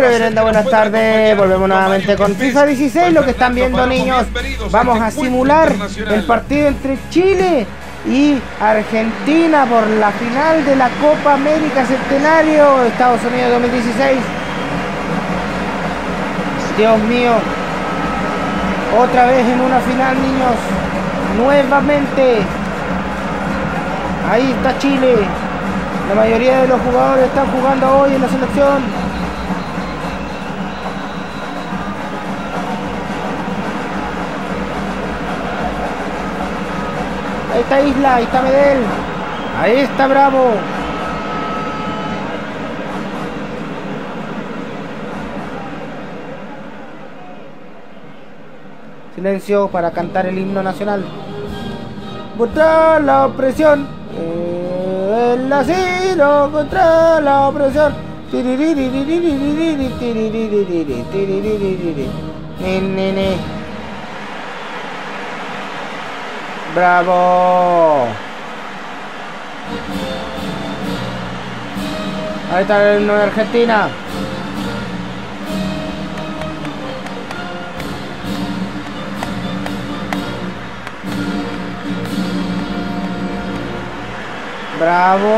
Reverenda, buenas tardes. Volvemos nuevamente con FIFA 16. Lo que están viendo, niños, vamos a simular el partido entre Chile y Argentina por la final de la Copa América Centenario Estados Unidos 2016. Dios mío, otra vez en una final, niños, nuevamente. Ahí está Chile. La mayoría de los jugadores están jugando hoy en la selección. Ahí está Isla, ahí está Medel, ahí está Bravo. Silencio para cantar el himno nacional. Contra la opresión, el asilo contra la opresión. Bravo. Ahí está el himno de Argentina. Bravo.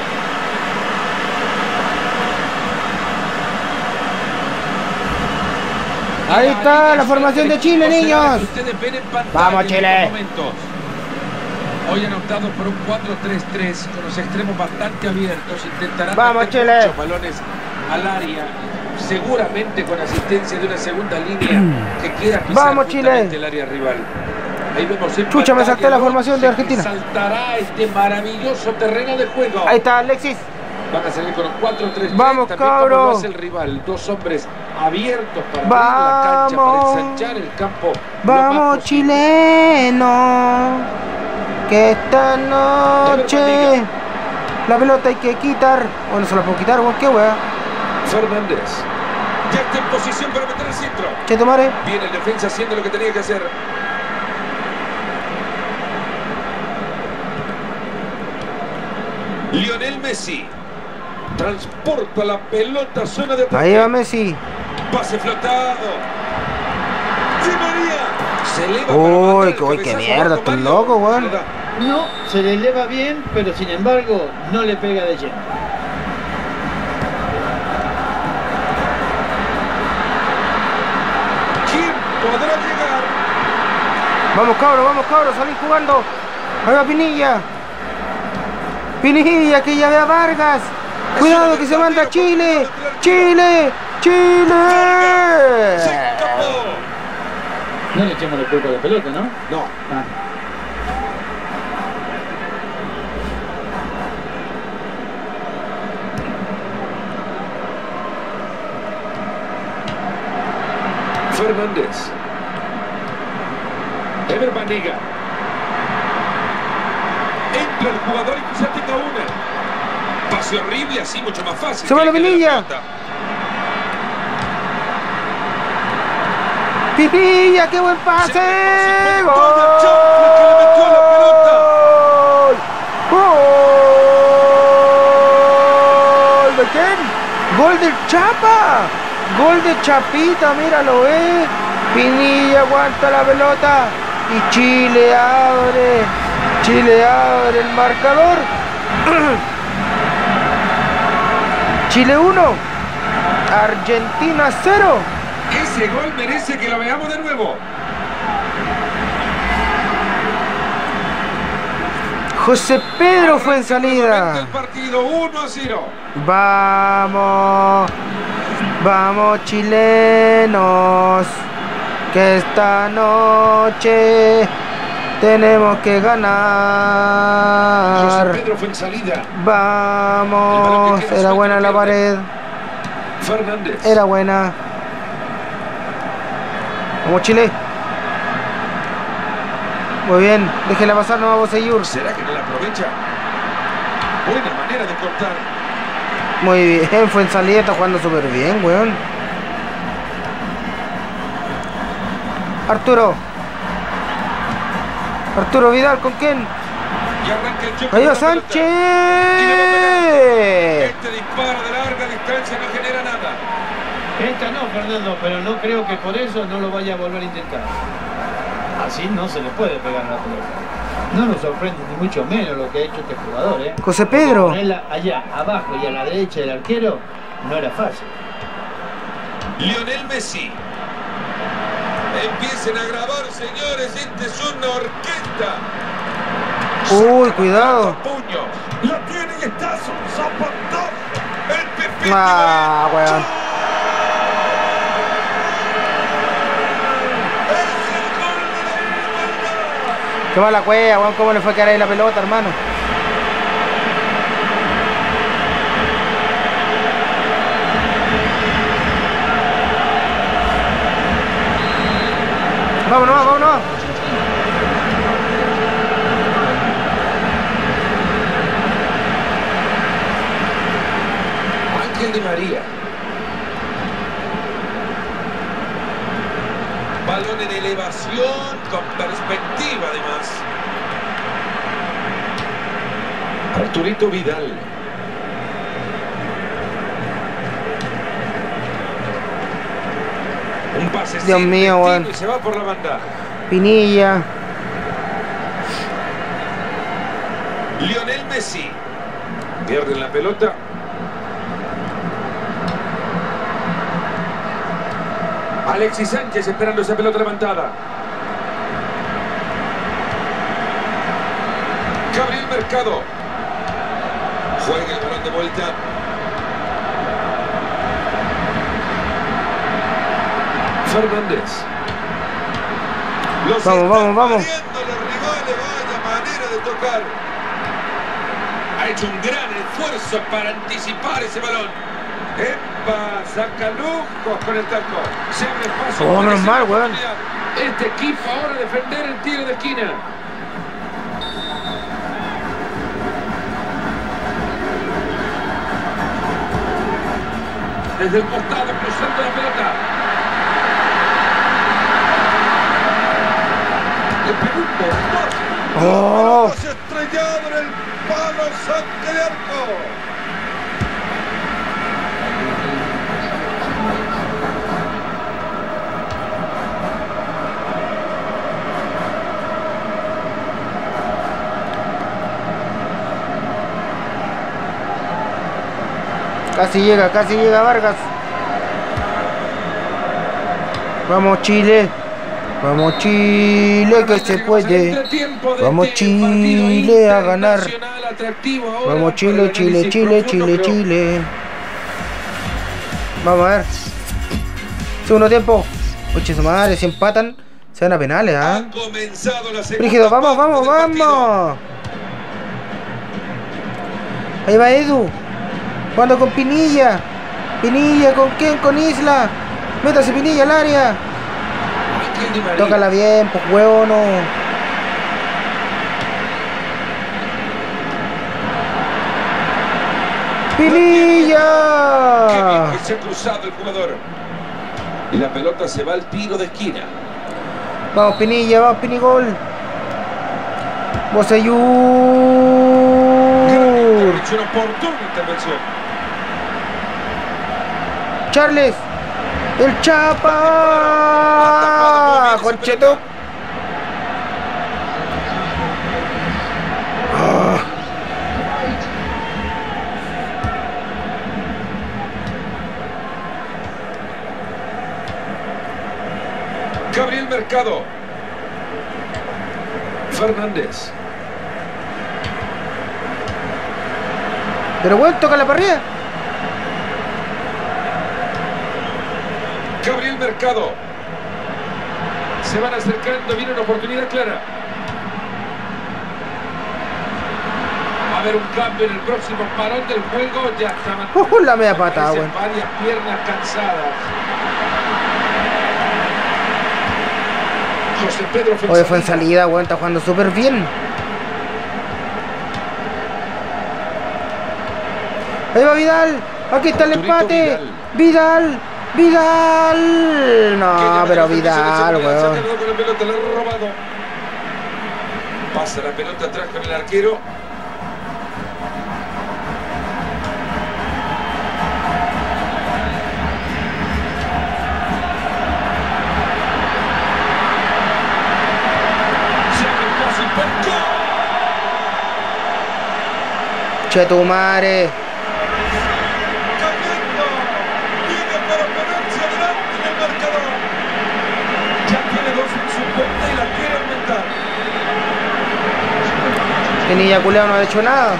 Ahí está la formación de Chile, niños. Vamos, Chile. Hoy han optado por un 4-3-3 con los extremos bastante abiertos. Intentarán meter Chile muchos balones al área, seguramente con asistencia de una segunda línea que quiera pisar justamente el área rival. Ahí vemos el Chucha, me salté la formación de Argentina. Saltará este maravilloso terreno de juego. Ahí está Alexis. Van a salir con un 4-3-3. Vamos, cabros. Como lo hace el rival. Dos hombres abiertos para abrir la cancha, para ensanchar el campo. Vamos, chileno. Que esta noche la pelota hay que quitar. Bueno, se la puedo quitar, ¿qué wea? Fernández. Ya está en posición para meter el centro. Cheto Mare. Viene el defensa haciendo lo que tenía que hacer. Lionel Messi transporta la pelota a zona de ataque. Ahí va Messi. Pase flotado. Di María. Se eleva. Uy, qué mierda, estoy loco, weón. No, se le eleva bien, pero sin embargo no le pega de lleno. ¿Quién podrá llegar? Vamos cabros, salí jugando. Ahí va Pinilla. Pinilla, que ya vea Vargas. Cuidado que se manda Chile. Chile. Se escapó. No le echemos la culpa a la pelota, ¿no? No. Fernández. Ever Banega. Entra el jugador y quizá tenga una. Pase horrible, así mucho más fácil. Se va la Pinilla. Pinilla, qué buen pase. ¡Gol! ¡Gol de quién! ¡Gol del Chapa! ¡Gol de Chapita! Míralo, Pinilla aguanta la pelota y Chile abre el marcador. Chile 1, Argentina 0. Ese gol merece que lo veamos de nuevo. José Pedro fue en salida. El partido 1-0. Vamos chilenos, que esta noche tenemos que ganar. José Pedro fue en salida. Vamos, era buena la pared. Fernández. Era buena. Vamos Chile. Muy bien, déjela pasar, no vamos a seguir. ¿Será que no la aprovecha? Buena manera de cortar. Muy bien, fue en salida, está jugando súper bien, weón. Arturo Vidal, ¿con quién? Ahí va Sánchez. Este disparo de larga distancia no genera nada. Esta no, Fernando, pero no creo que por eso no lo vaya a volver a intentar. Así no se le puede pegar a la pelota. No nos sorprende ni mucho menos lo que ha hecho este jugador, ¿eh? José Pedro. Ponerla allá, abajo y a la derecha del arquero no era fácil. Lionel Messi. Empiecen a grabar, señores. Esta es una orquesta. Uy, cuidado. Puño. La tiene y está un zapatazo. El Pepito. Ah, weón. Qué mala cueva, weón. ¿Cómo le fue a caer ahí la pelota, hermano? Vámonos, vámonos. Ángel Di María. Balón en elevación, con perspectiva además. Arturito Vidal. Un pase. Dios mío, weón. Y se va por la banda. Pinilla. Lionel Messi. Pierden la pelota. Alexis Sánchez esperando esa pelota levantada. Gabriel Mercado. Juega el balón de vuelta. Fernández. Vamos, vamos. Los rivales, vaya manera de tocar. Ha hecho un gran esfuerzo para anticipar ese balón. ¡Epa! Saca lujos con el taco. Se abre espacio. Oh, menos mal, weón. Este equipo ahora a defender el tiro de esquina. Desde el costado cruzando la pelota. Le pegó un bombazo. Oh. Se estrellado en el palo, saque de arco. Casi llega Vargas. Vamos Chile. Vamos Chile que se puede. Vamos Chile a ganar. Vamos Chile, Chile, Chile, Chile, Chile. Vamos a ver. Segundo tiempo. Oye, su madre, si empatan, se van a penales, ¿ah? Brígido, vamos, vamos, vamos. Ahí va Edu. Jugando con Pinilla. Pinilla, ¿con quién? Con Isla. Métase Pinilla al área. Tócala bien, pues huevo no. Pinilla. Se ha cruzado el jugador. Y la pelota se va al tiro de esquina. Vamos Pinilla, vamos Pinigol. Boseyur. Una oportuna intervención. Charles. El Chapa. Concheto. Gabriel Mercado. Fernández. Pero bueno, toca la parrilla. Gabriel Mercado. Se van acercando, viene una oportunidad clara. Va a haber un cambio en el próximo parón del juego. Ya está. La media patada, güey. Varias piernas cansadas. José Pedro fue Oye, fue en salida, güey. Está jugando súper bien. Ahí va Vidal. Aquí está el empate. Vidal. Vidal. No, pero Vidal, weón. Pasa la pelota atrás con el arquero. Che tu madre. Cayendo. Viene para ponerse adelante en el marcador. Ya tiene 2 en su cuenta y la quiere aumentar. Que niña culeado no ha hecho nada.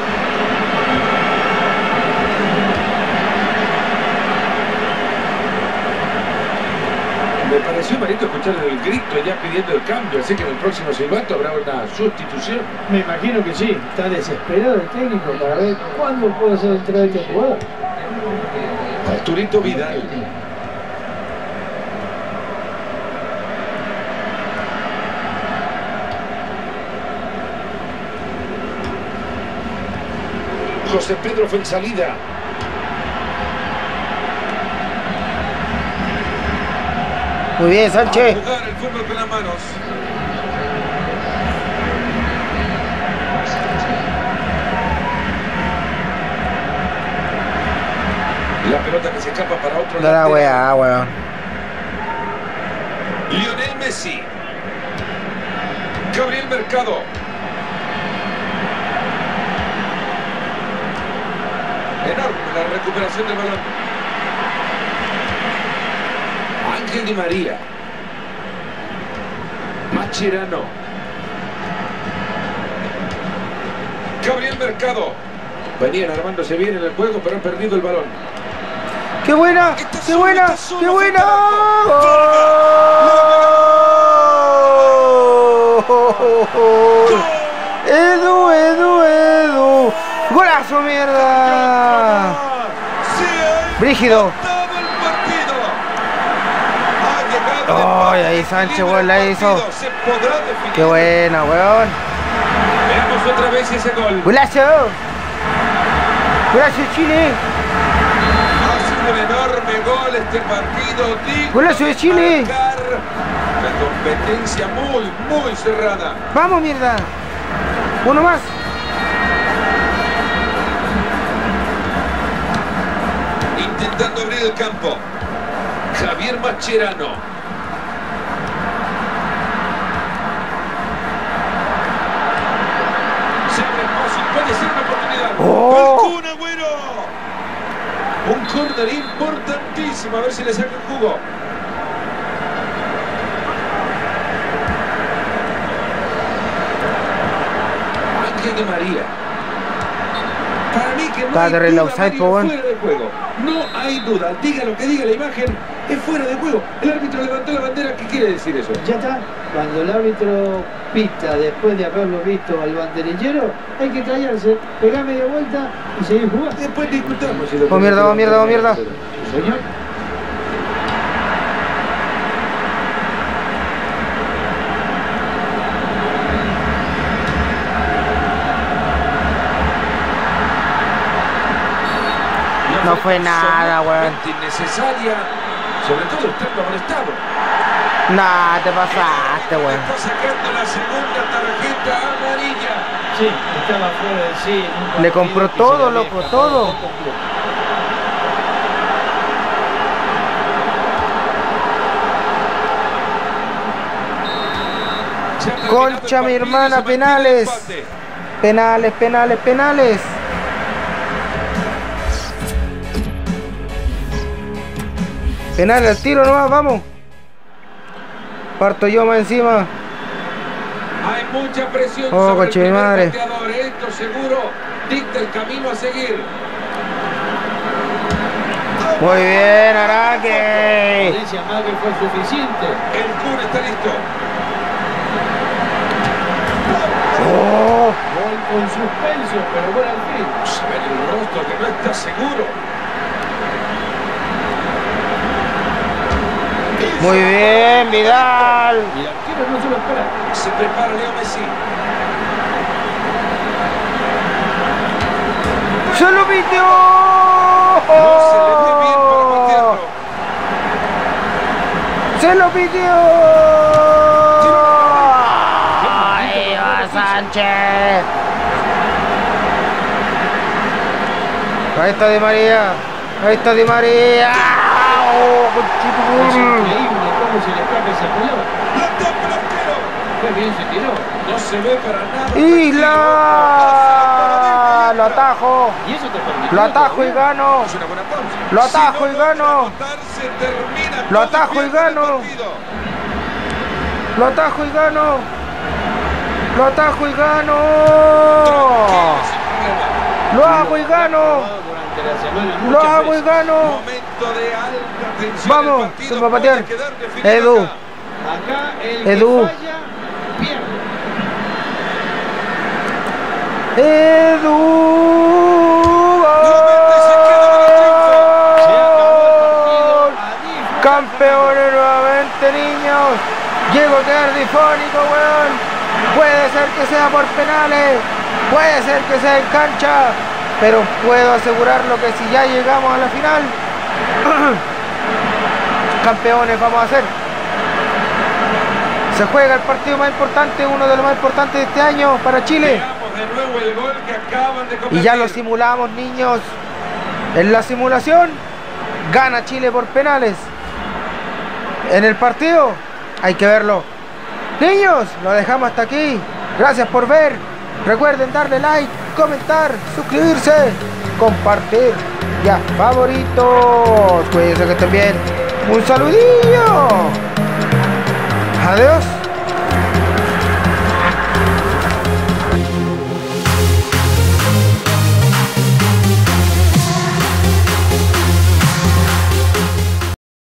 Me pareció bonito escuchar el grito ya pidiendo el cambio, así que en el próximo silbato habrá una sustitución. Me imagino que sí. Está desesperado el técnico para ver cuándo puede ser entrar este jugador. Arturito Vidal. José Pedro fue en salida. Muy bien, Sánchez. A jugar el fútbol con las manos. La pelota que se escapa para otro Da la lateral. weá, weón. Lionel Messi. Gabriel Mercado. Enorme la recuperación del balón. Ángel Di María. Mascherano. Gabriel Mercado. Venían armándose bien en el juego, pero han perdido el balón. ¡Qué buena! ¡Qué buena! ¡Qué buena! ¡Gol! ¡Edu, Edu, Edu! ¡Golazo, mierda! ¡Brígido! ¡Ay, ahí Sánchez, weón, la hizo! ¡Qué buena, weón! Veamos otra vez ese gol. ¡Golazo! ¡Golazo, Chile! Un enorme gol este partido. ¡Golazo de Chile! La competencia muy cerrada. ¡Vamos, mierda! ¡Uno más! Intentando abrir el campo. Javier Mascherano. Se abre el paso y puede ser una oportunidad. ¡Oh! ¡El Kun Agüero! Un córner importantísimo. A ver si le saca el jugo. Ángel Di María. Para mí que no Está hay terrible duda, offside, Mario, po, weón. fuera de juego. No hay duda. Diga lo que diga la imagen, es fuera de juego. El árbitro levantó la bandera. ¿Qué quiere decir eso? Ya está. Cuando el árbitro pita después de haberlo visto al banderillero, hay que callarse, pegar media vuelta y seguir jugando. Después discutamos. Si lo ¡Oh, mierda, oh, mierda, oh, mierda! Señor. No fue nada, weón. Innecesaria, sobre todo estando molestado. Nah, te pasaste, weón. Está sacando la segunda tarjeta amarilla. Sí, estaba fuera de sí. en un Le partido compró que todo, se le había loco, escapado todo. por completo. Se ha terminado Concha, el mi partido, hermana, se mantiene el penales. empate. Penales, penales, penales. Penal al tiro nomás, vamos. Parto yo más encima. Hay mucha presión Oh, sobre el coche de primer madre. pateador. Esto seguro dicta el camino a seguir. Muy bien, Araque. Valencia más que fue suficiente. El Kun está listo. Oh, Gol con suspenso, pero gol al fin. Se ve en el rostro que no está seguro. muy bien, Vidal. Y el arquero no se lo espera. Se prepara Leo Messi. ¡Se lo pitió! No se le ve bien para patearlo. ¡Se lo pitió! ¡Ahí va Sánchez! Ahí está Di María. Ahí está Di María. ¡Oh, Es conchito! increíble cómo se le escapa esa pelota. La tapa el arquero. Qué bien se tiró. No se ve para nada. ¡Isla! ya, lo atajo. Y eso te permite. Lo atajo y gano. Es una buena pausa. Lo atajo Si no y gano. logra anotar, se termina Lo todo y atajo y pierde el gano. partido. Lo atajo y gano. Lo atajo y gano. Sin problema. Lo hago y gano. Durante la semana Lo muchas hago y veces. gano. Momento de alta tensión. Vamos, El partido se va a puede patear. quedar definido Edu. acá. Acá el Edu. que falla, pierde. Edu. Nuevamente se queda con el triunfo. Se acabó el partido. A disfrutar. Campeones nuevamente, niños. Llego a quedar difónico, weón. Puede ser que sea por penales, puede ser que sea en cancha, pero puedo asegurarlo que si ya llegamos a la final, campeones vamos a ser. Se juega el partido más importante, uno de los más importantes de este año para Chile. Veamos de nuevo el gol que acaban de convertir. Y ya lo simulamos, niños. En la simulación, gana Chile por penales. En el partido, hay que verlo. Niños, lo dejamos hasta aquí. Gracias por ver. Recuerden darle like, comentar, suscribirse, compartir. Ya, favoritos. Cuídense que estén bien. Un saludillo. Adiós.